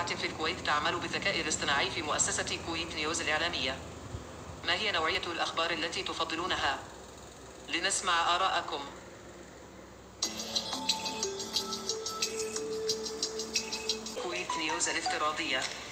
ساعة في الكويت تعمل بالذكاء الاصطناعي في مؤسسة كويت نيوز الإعلامية. ما هي نوعية الأخبار التي تفضلونها؟ لنسمع آراءكم. كويت نيوز الافتراضية.